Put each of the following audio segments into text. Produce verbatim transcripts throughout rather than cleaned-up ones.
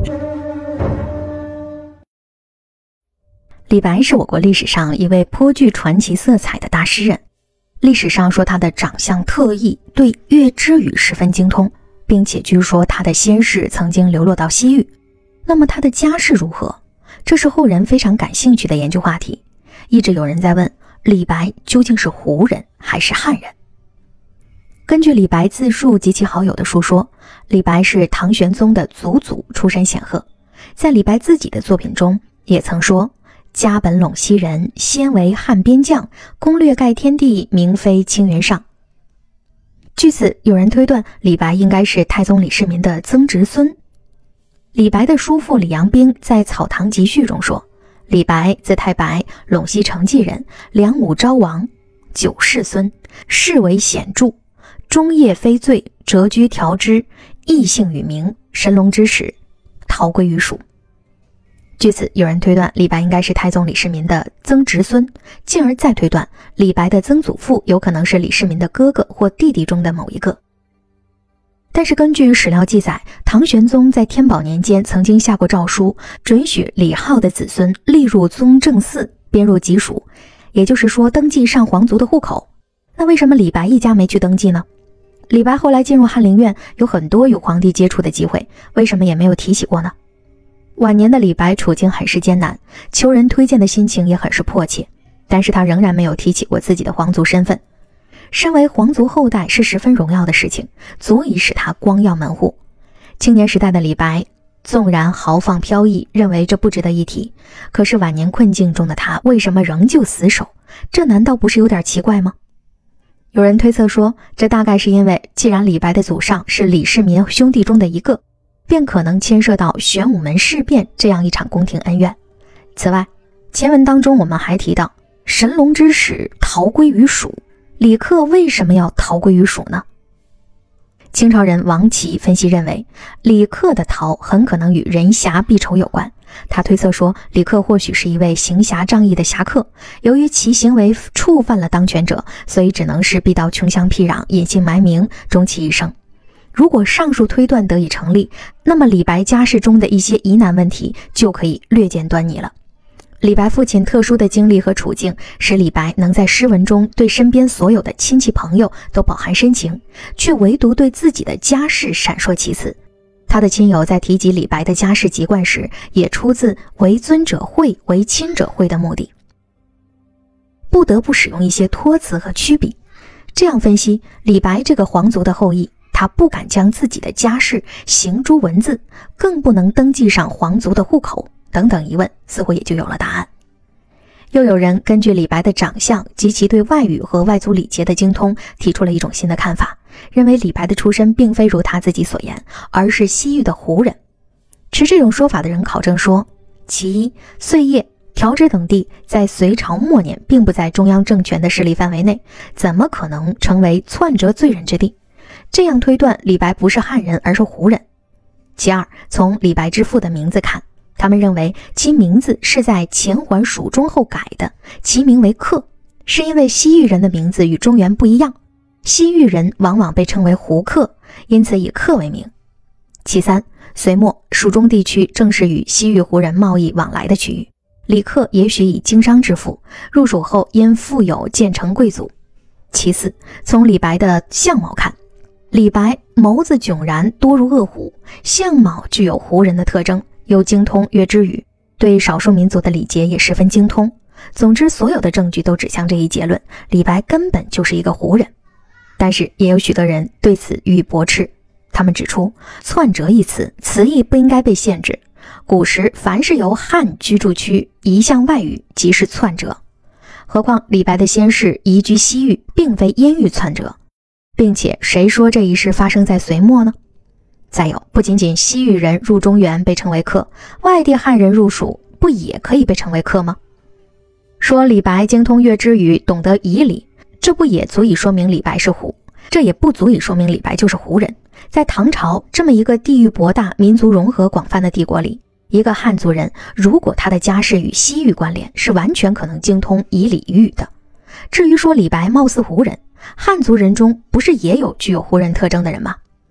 李白是我国历史上一位颇具传奇色彩的大诗人。历史上说他的长相特异，对乐之语十分精通，并且据说他的先世曾经流落到西域。那么他的家世如何？这是后人非常感兴趣的研究话题。一直有人在问，李白究竟是胡人还是汉人？根据李白自述及其好友的述说，李白是唐玄宗的祖祖，出身显赫。在李白自己的作品中也曾说，家本陇西人，先为汉边将，攻略盖天地，名飞青云上。据此，有人推断李白应该是太宗李世民的曾侄孙。李白的叔父李阳冰在《草堂集序》中说，李白字太白，陇西成纪人，梁武昭王九世孙，世为显著，终夜非醉，谪居调之，异姓与名，神龙之始，逃归于蜀。据此，有人推断李白应该是太宗李世民的曾侄孙，进而再推断李白的曾祖父有可能是李世民的哥哥或弟弟中的某一个。但是根据史料记载，唐玄宗在天宝年间曾经下过诏书，准许李浩的子孙立入宗正寺，编入籍属，也就是说登记上皇族的户口。那为什么李白一家没去登记呢？李白后来进入翰林院，有很多与皇帝接触的机会，为什么也没有提起过呢？晚年的李白处境很是艰难，求人推荐的心情也很是迫切，但是他仍然没有提起过自己的皇族身份。身为皇族后代是十分荣耀的事情，足以使他光耀门户。青年时代的李白纵然豪放飘逸，认为这不值得一提，可是晚年困境中的他为什么仍旧死守？这难道不是有点奇怪吗？有人推测说，这大概是因为既然李白的祖上是李世民兄弟中的一个，便可能牵涉到玄武门事变这样一场宫廷恩怨。此外，前文当中我们还提到神龙之始逃归于蜀，李克为什么要逃归于蜀呢？清朝人王琦分析认为，李克的逃很可能与人侠避仇有关。他推测说，李克或许是一位行侠仗义的侠客，由于其行为触犯了当权者，所以只能是避到穷乡僻壤，隐姓埋名，终其一生。如果上述推断得以成立，那么李白家世中的一些疑难问题就可以略见端倪了。李白父亲特殊的经历和处境，使李白能在诗文中对身边所有的亲戚朋友都饱含深情，却唯独对自己的家世闪烁其词。他的亲友在提及李白的家世籍贯时，也出自为尊者讳，为亲者讳的目的，不得不使用一些托词和曲笔。这样分析，李白这个皇族的后裔，他不敢将自己的家世行诸文字，更不能登记上皇族的户口，等等疑问似乎也就有了答案。又有人根据李白的长相及其对外语和外族礼节的精通，提出了一种新的看法，认为李白的出身并非如他自己所言，而是西域的胡人。持这种说法的人考证说，其一，碎叶、调脂等地在隋朝末年并不在中央政权的势力范围内，怎么可能成为篡折罪人之地？这样推断，李白不是汉人而是胡人。其二，从李白之父的名字看，他们认为其名字是在前还蜀中后改的，其名为克，是因为西域人的名字与中原不一样，西域人往往被称为胡克，因此以克为名。其三，隋末蜀中地区正是与西域胡人贸易往来的区域，李克也许以经商致富，入蜀后因富有渐成贵族。其四，从李白的相貌看，李白眸子迥然，多如恶虎，相貌具有胡人的特征，又精通乐之语，对少数民族的礼节也十分精通。总之，所有的证据都指向这一结论，李白根本就是一个胡人。但是也有许多人对此予以驳斥，他们指出，篡折一词词义不应该被限制，古时凡是由汉居住区移向外域即是篡折，何况李白的先世移居西域，并非因遇篡折，并且谁说这一事发生在隋末呢？再有，不仅仅西域人入中原被称为客，外地汉人入蜀不也可以被称为客吗？说李白精通乐之语，懂得仪礼，这不也足以说明李白是胡？这也不足以说明李白就是胡人。在唐朝这么一个地域博大、民族融合广泛的帝国里，一个汉族人如果他的家世与西域关联，是完全可能精通仪礼语的。至于说李白貌似胡人，汉族人中不是也有具有胡人特征的人吗？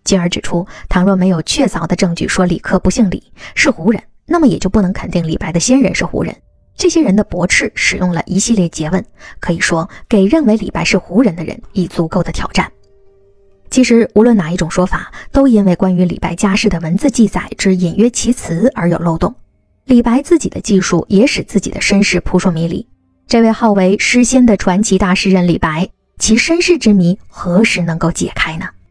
进而指出，倘若没有确凿的证据说李克不姓李，是胡人，那么也就不能肯定李白的先人是胡人。这些人的驳斥使用了一系列诘问，可以说给认为李白是胡人的人以足够的挑战。其实无论哪一种说法，都因为关于李白家世的文字记载之隐约其辞而有漏洞。李白自己的记述也使自己的身世扑朔迷离。这位号为诗仙的传奇大诗人李白，其身世之谜何时能够解开呢？